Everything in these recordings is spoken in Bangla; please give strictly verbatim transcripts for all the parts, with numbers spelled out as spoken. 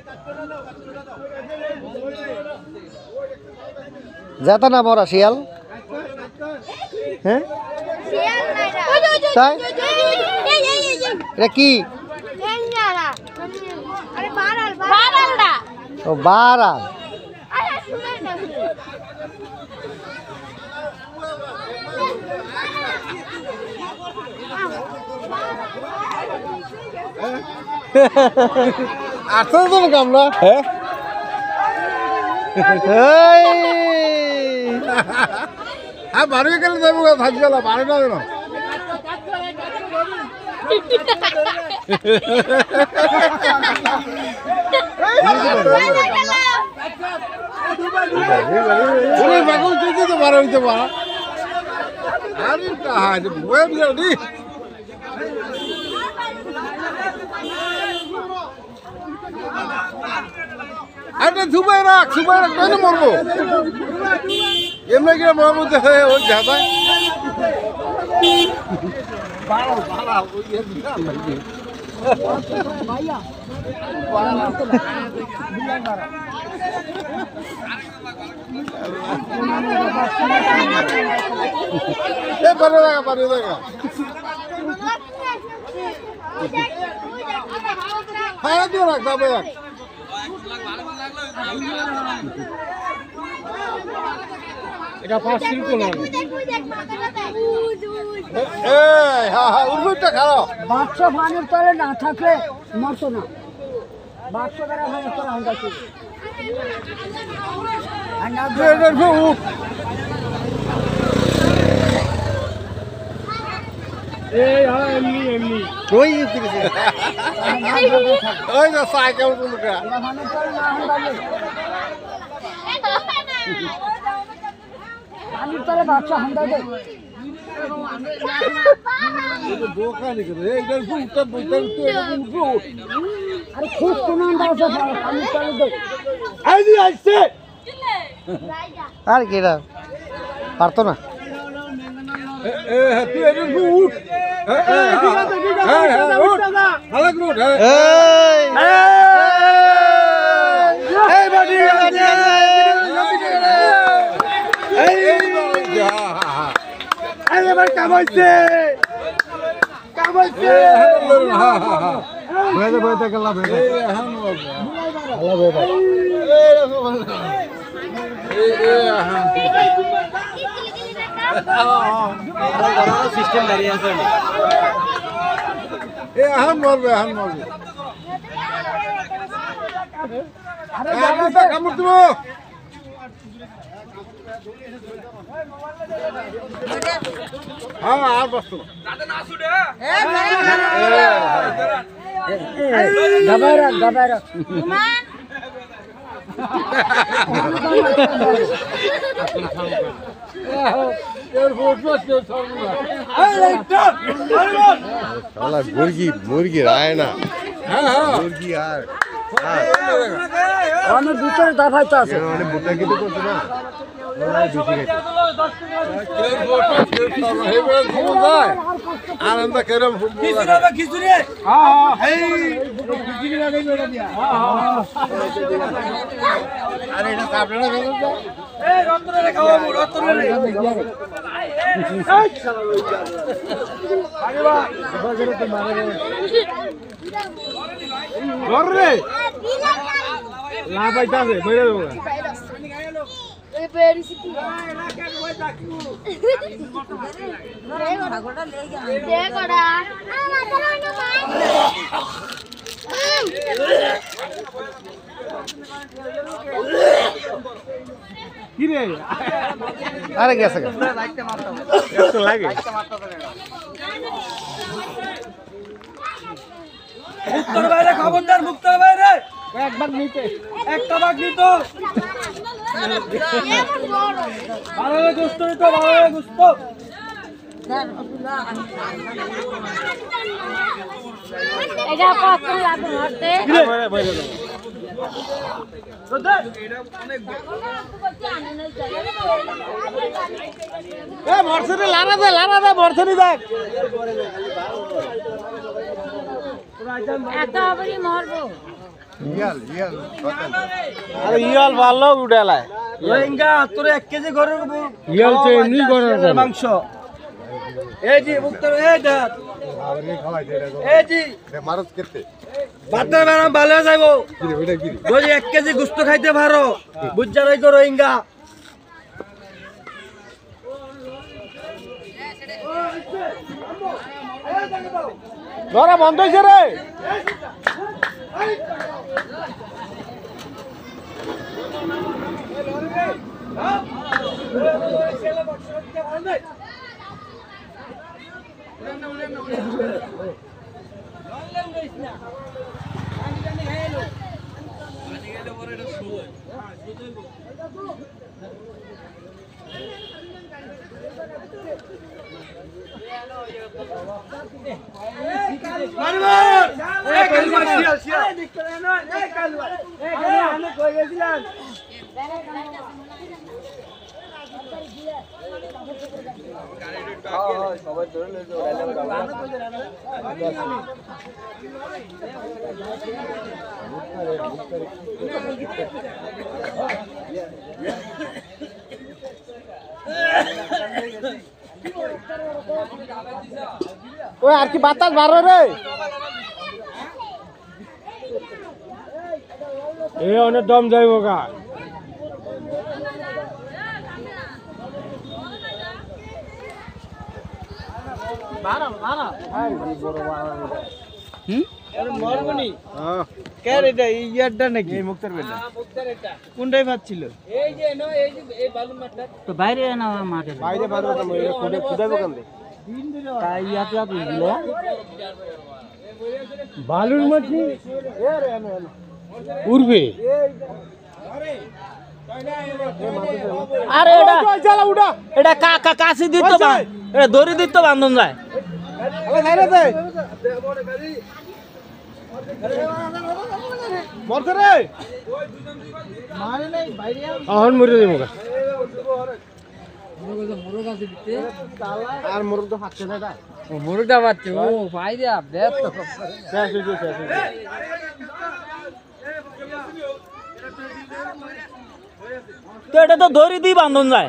যেতা না মরা শিয়াল হ্যাঁ তাই এটা কি ও বারাল আচ্ছা তো কামলা হ্যাঁ হ্যাঁ বারো গেলে যাবো থাকি গেল বারোটা দিন বারো হইতে পারা আরে বই আরে সুবাই রাখ সুবাই রাখ কেন মরবো এমনি কি মরবো ওই যাবা পারে দেখা পারে দেখা হ্যাঁ দিয়ে রাখ যাবে রাখ এটা পাঁচ শিল্প না উর্বরটা খারাপ বাক্সা ফানের তলে না থাকলে মরতো না বাক্সা দ্বারা ফানের তলে আমরা ছিল এই হ্যাঁ এমনি এমনি ওই ওই না সাইকেল কোনটা ফানের তলে না হলে পানির তলে বাচ্চা হান্দা দেয় দোকানে করে এইটার ফুটটা বইটা তো এরকম ফুট আরে খুব কোন আন্দাজ আছে পানির তলে দেয় আই দি আইছে আর কি রা পারতো না এ এ তুই এরকম ফুট হ্যাঁ হ্যাঁ ঠিক আছে ঠিক আছে উঠ ভালো করে উঠ এই এই বাড়ি এই এবার কামাইছে কামাইছে হ্যাঁ হ্যাঁ হ্যাঁ বেদে বেদে গলা বেদে এই হ্যাঁ গলা বেদে এই এই হ্যাঁ সিস্টেম দাঁড়িয়ে আছে এই হ্যাঁ মরবে হ্যাঁ মরবে আরে গামুটা কামড় দিব হ্যাঁ আর বসতো গাবাইরা গাবাইরা মুরগি মুরগি রায় না মুরগি আর অনেক ভিতরে দাফাইতে আছে অনেক বুটা কিন্তু করছে না আনন্দ কেরম খিচুড়ি আরে এটা আপনারা এই রত্তরে খাওয়াবো রত্তরে ধরে লাভাইতাছে বইরে দেবো এই পেরিসিটি রাখেন ওই দেখু ভাগোটা লেই গেল দেখোড়া আ মাথার না মাই কি রে আরে গেছে লাইটটা মারতে একটু লাগে লাইটটা মারতে পারে না মুক্তর বাইরে খবরদার মুক্তর বাইরে একবার নিতে একটা ভাগ নিত ভালো গোস্ত নিত ভালো গোস্ত এটা কত লাগে ধরতে বাইরে বাইরে এ বর্ষনি লারা দে লারা দে বর্ষনি দেখ এত আবারই মরবো ইয়াল ইয়াল আরে ইয়াল ভালো উড়ালায় রোহিঙ্গা তোর এক কেজি গরুর ইয়াল তো এমনি গরুর মাংস এই জি মুক্তার এই দাঁত এই জি মারত কেতে বাতার বানাম ভালো যাইবো যদি এক কেজি গোস্ত খাইতে পারো বুঝা নাই গো রোহিঙ্গা ধরা বন্ধ হয়েছে রে ওই আর কি বাতাস বারো রে এ অনেক দম যাইব গা মরবনি কে এটা ইয়ারটা নাকি এই মুক্তার বেটা কোনটাই ভাবছিল এই যে না এই যে এই বালুর মাঠটা তো বাইরে না মাঠে বাইরে বাইরে তো মই কোডে খুদাইবো কেন তাই ইয়াত ইয়াত দিল বালুর মাঠে এ রে এনে উড়বে আরে এটা চলা উড়া এটা কা কাশি দিত বা এটা দড়ি দিত বান্ধন যায় আরে বাইরে দে মরতে রে মারে নাই বাইরে আহন মরে দে মুগা মুরগ মুরগ আছে দিতে আর মুরগ তো হাতে না দা মুরগটা বাচ্চা ও বাইরে বেত তো শেষ হইছে শেষ হইছে তো এটা তো দড়ি দিয়ে বান্ধন যায়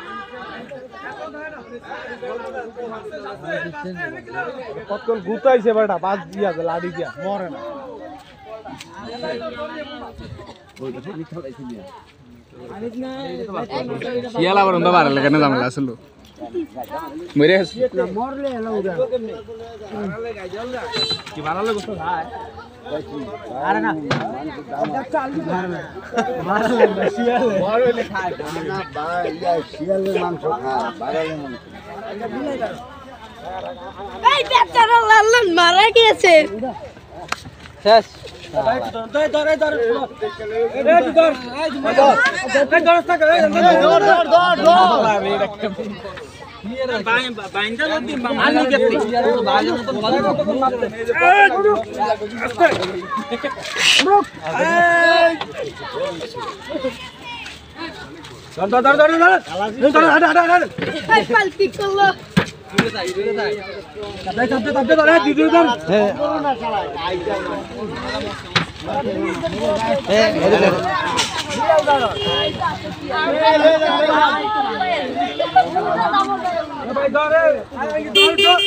কতক্ষণ গুতাইছে বেটা বাস দিয়া লাড়ি দিয়া মরে না শিয়ালা বরং তো বাড়ালে কেন জামালা আসলো মরে না মরলে এলো উড়া কি বানালে গোস্ত খায় আরে না চালু মারবে মারলে না শিয়ালে মরলে খায় না ভাই ইয়া শিয়ালের মাংস খায় বাড়ালের মাংস এই বেচারা লালন মারা গেছে শেষ ধর ধর ধর এই ধর এই ধর এই ধর থাক এই ধর ধর ধর ধর বাইন্দা লতি মানি কেতে বাজে মত বাজে মত মারতে ধর ধর ধর ধর ধর ধর হাট হাট হাট এই পাল্টি করলো তাই তাতে তাতে ধর এই দিদি ধর হ্যাঁ এ এরে ধর ভাই ধরে আই ধর ধর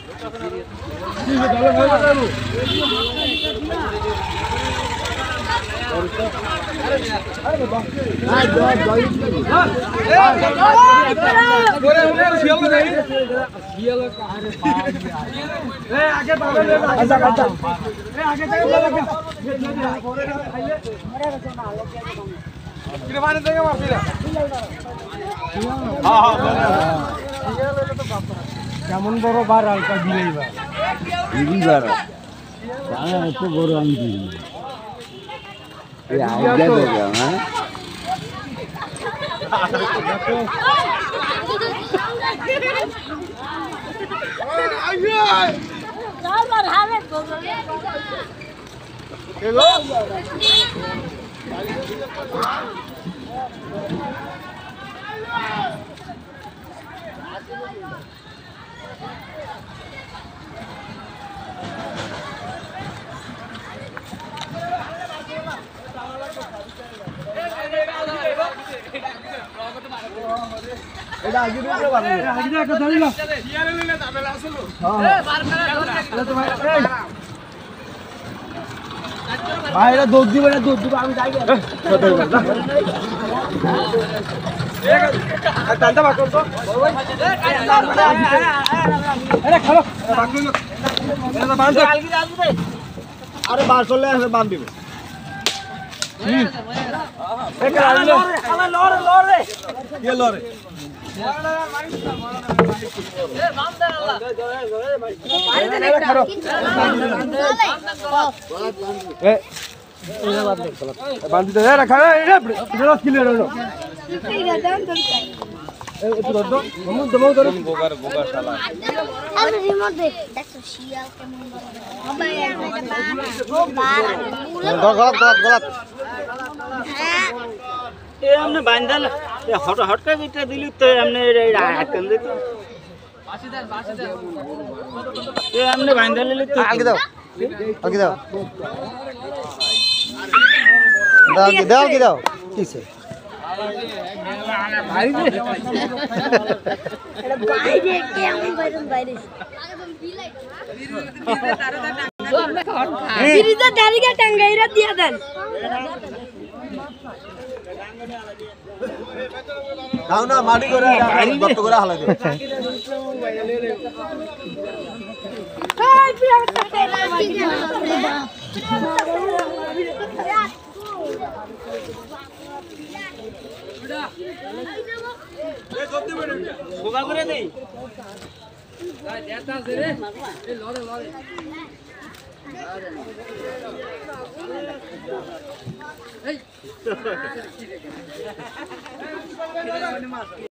কেমন বড় বার আলকা দিলেই বার একটু বড় আমি দিই আইডিয়া দেখো হ্যাঁ আমার হালে করলো ভাইরা দৌড় দিবে না দৌড় দিবে আমি যাই আরে বার করলে বান দিবে বান্ধিতে রাখা ক্লিয়ার হলো আরে রিমোট দে দেখো শিয়াল কেমন বাবা গলত গলত গলত এ আমনে বান্ধাল হট হটকা বিটা দিলি তো আমনে হাতকান দিত এ আমনে বান্ধাল লিলি তো আলগি দাও আলগি দাও দাও কি দাও কি দাও কিসে বাইরে কেমন বাইরে বাইরে বিরিজা দাঁড়িয়ে টাঙ্গাইরা দিয়ে দেন দাও না মাটি করে গর্ত করে হালা দিও এই বিরাট টাঙ্গাইরা বোকা করে দেই